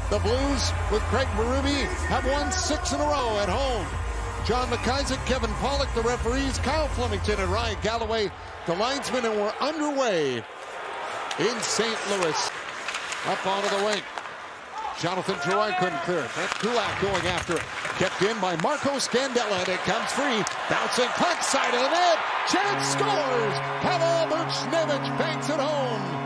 The Blues, with Craig Berube, have won 6 in a row at home. John McIsaac, Kevin Pollock, the referees, Kyle Flemington and Ryan Galloway, the linesmen, and we're underway in St. Louis. Up onto the wing. Jonathan Drouin couldn't clear it. Brett Kulak going after it. Kept in by Marco Scandella, and it comes free. Bouncing puck, side of the net. Chance scores! Pavel Buchnevich banks it home.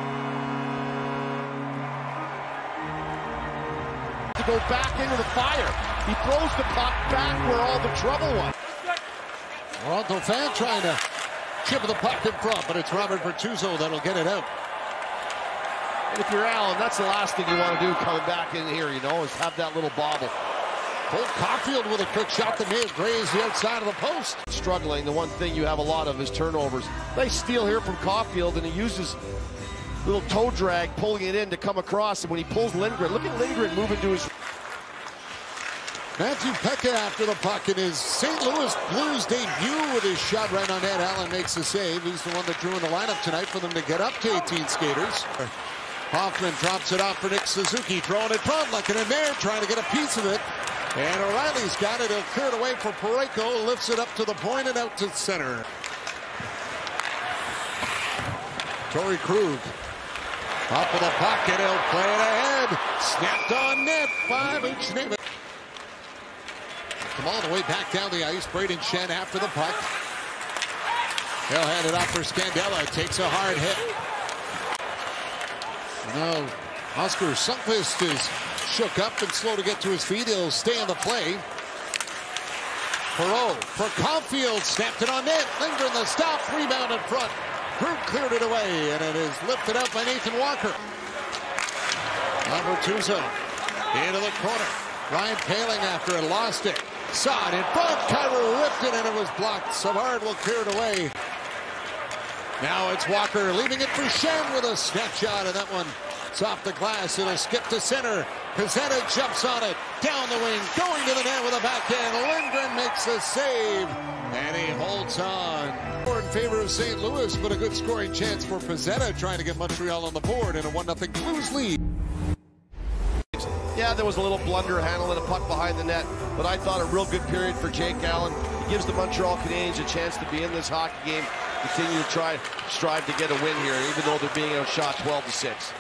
To go back into the fire. He throws the puck back where all the trouble was. Toronto fan trying to chip the puck in front, but it's Robert Bertuzzo that'll get it out. And if you're Allen, that's the last thing you want to do coming back in here, you know, is have that little bobble. Cole Caulfield with a quick shot that may have grazed the outside of the post. Struggling, the one thing you have a lot of is turnovers. They steal here from Caulfield, and he uses little toe drag, pulling it in to come across. And when he pulls Lindgren, look at Lindgren moving to his... Matthew Pekka after the puck in his St. Louis Blues debut with his shot right on net. Allen makes the save. He's the one that drew in the lineup tonight for them to get up to 18 skaters. Hoffman drops it off for Nick Suzuki, throwing it front, looking in there, trying to get a piece of it. And O'Reilly's got it. He'll clear it away for Parayko, lifts it up to the point and out to center. Torrey Krug up with the puck, and he'll play it ahead. Snapped on net by Buchnevich. Come all the way back down the ice. Braden Shen after the puck. He'll hand it up for Scandella. Takes a hard hit. Now, Oscar Sundqvist is shook up and slow to get to his feet. He'll stay in the play. Perreault for Caulfield. Snapped it on net. Lindgren the stop. Rebound in front. Krug cleared it away, and it is lifted up by Nathan Walker. Bertuzzo into the corner. Ryan Poehling after it. Lost it. Saw it in front. Kyrou ripped it, and it was blocked. Savard will clear it away. Now it's Walker leaving it for Shen with a snapshot, and that one is off the glass. It'll skip to center. Pezzetta jumps on it. Down the wing. Going to the net with a backhand. Lindgren makes a save, and he holds on. In favor of St. Louis, but a good scoring chance for Pezzetta, trying to get Montreal on the board in a 1-0 Blues lead. Yeah, there was a little blunder handling the puck behind the net, but I thought a real good period for Jake Allen. He gives the Montreal Canadiens a chance to be in this hockey game, continue to strive to get a win here, even though they're being outshot 12-6.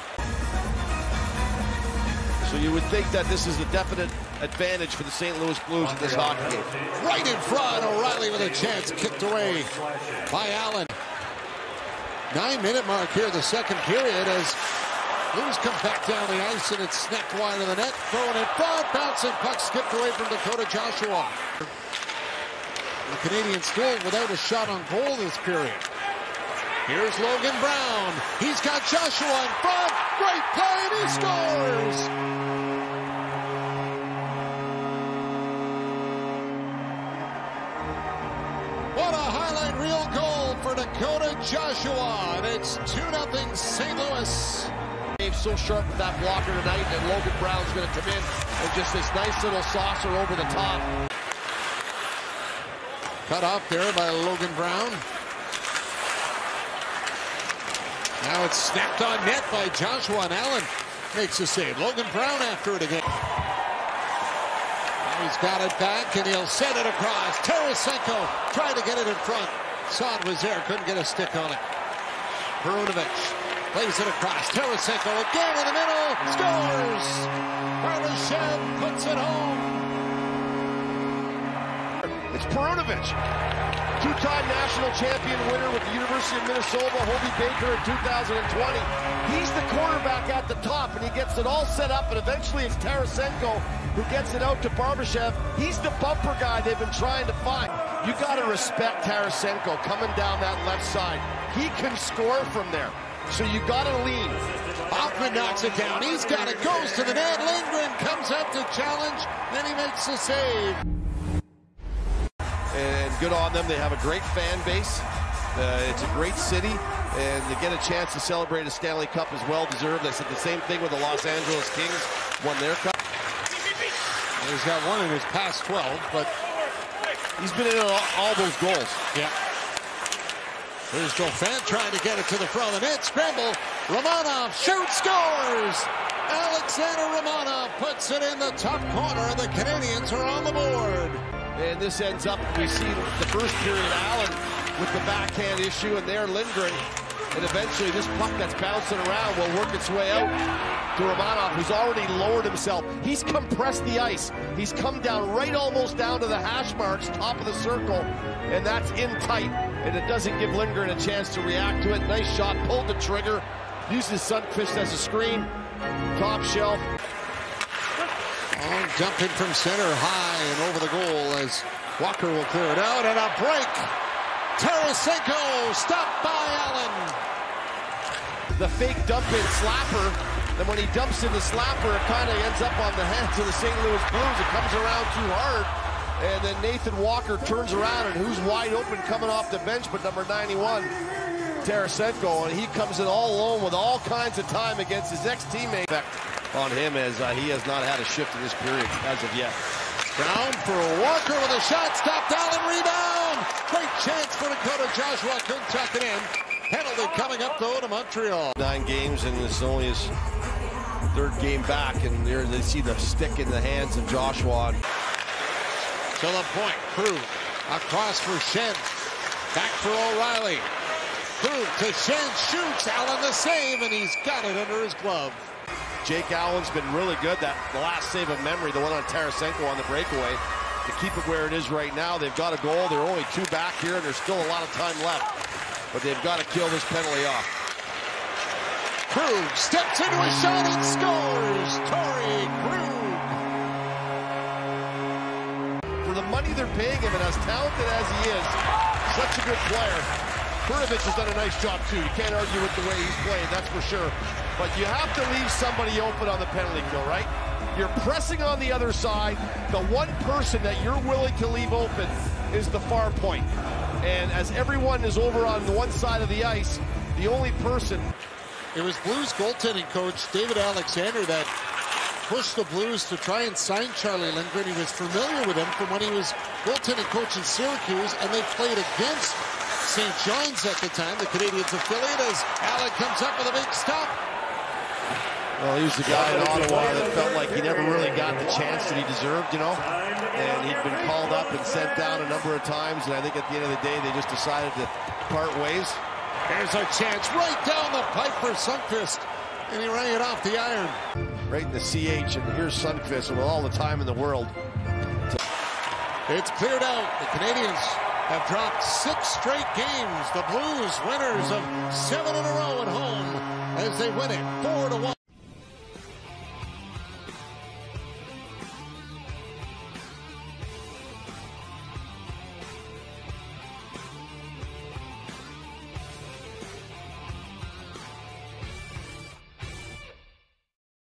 So you would think that this is a definite advantage for the St. Louis Blues in this hockey game. Right in front, O'Reilly with a chance, kicked away by Allen. 9-minute mark here, the second period, as Blues come back down the ice, and it's snapped wide of the net. Throwing it front, bouncing puck skipped away from Dakota Joshua. The Canadiens still without a shot on goal this period. Here's Logan Brown. He's got Joshua in front. Great play, and he scores! What a highlight reel goal for Dakota Joshua, and it's 2-0 St. Louis. So sharp with that blocker tonight, and Logan Brown's going to come in and just this nice little saucer over the top. Cut off there by Logan Brown. Now it's snapped on net by Joshua, and Allen makes a save. Logan Brown after it again. Now he's got it back, and he'll send it across. Tarasenko tried to get it in front. Saad was there, couldn't get a stick on it. Perunovich plays it across. Tarasenko again in the middle. Scores! Barbashev puts it home. It's Perunovich. Two-time national champion winner with the University of Minnesota, Hobey Baker in 2020. He's the quarterback at the top, and he gets it all set up, and eventually it's Tarasenko who gets it out to Barbashev. He's the bumper guy they've been trying to find. You got to respect Tarasenko coming down that left side. He can score from there. So you got to lean. Hoffman knocks it down. He's got it. Goes to the net. Lindgren comes up to challenge. Then he makes the save. And good on them. They have a great fan base. It's a great city. And to get a chance to celebrate a Stanley Cup is well-deserved. They said the same thing with the Los Angeles Kings. Won their cup. He's got one in his past 12, but he's been in all those goals. Yeah. Here's Dauphin trying to get it to the front of the net. Scramble. Romanov shoots, scores! Alexander Romanov puts it in the top corner, and the Canadiens are on the board. And this ends up, we see the first period, Allen with the backhand issue, and there Lindgren. And eventually this puck that's bouncing around will work its way out to Romanov, who's already lowered himself. He's compressed the ice. He's come down right almost down to the hash marks, top of the circle, and that's in tight. And it doesn't give Lindgren a chance to react to it. Nice shot, pulled the trigger, uses Sundqvist as a screen, top shelf. Oh, jumping from center high and over the goal as Walker will clear it out, and a break. Tarasenko stopped by Allen. The fake dump-in slapper, and when he dumps in the slapper, it kind of ends up on the hands of the St. Louis Blues. It comes around too hard, and then Nathan Walker turns around, and who's wide open coming off the bench but number 91, Tarasenko, and he comes in all alone with all kinds of time against his ex-teammate. On him as he has not had a shift in this period as of yet. Down for Walker with a shot, stopped Allen, rebound! Great chance for Dakota. Joshua couldn't tuck it in. Penalty coming up though to Montreal. 9 games, and this is only his 3rd game back, and there they see the stick in the hands of Joshua. To the point, Krug across for Schenn. Back for O'Reilly. Krug to Schenn, shoots, Allen the save, and he's got it under his glove. Jake Allen's been really good. The last save of memory, the one on Tarasenko on the breakaway, to keep it where it is right now. They've got a goal. They're only 2 back here, and there's still a lot of time left. But they've got to kill this penalty off. Krug steps into a shot and scores! Torrey Krug! For the money they're paying him, and as talented as he is, such a good player, Buchnevich has done a nice job too. You can't argue with the way he's played, that's for sure. But you have to leave somebody open on the penalty kill, right? You're pressing on the other side. The one person that you're willing to leave open is the far point. And as everyone is over on the one side of the ice, the only person... It was Blues goaltending coach David Alexander that pushed the Blues to try and sign Charlie Lindgren. He was familiar with him from when he was goaltending coach in Syracuse, and they played against St. John's at the time, the Canadiens affiliate, as Allen comes up with a big stop. Well, he was the guy in Ottawa that felt like he never really got the chance that he deserved, you know? And he'd been called up and sent down a number of times, and I think at the end of the day, they just decided to part ways. There's a chance right down the pipe for Sundqvist, and he rang it off the iron. Right in the CH, and here's Sundqvist with all the time in the world. It's cleared out. The Canadiens have dropped 6 straight games. The Blues winners of 7 in a row at home as they win it 4-1.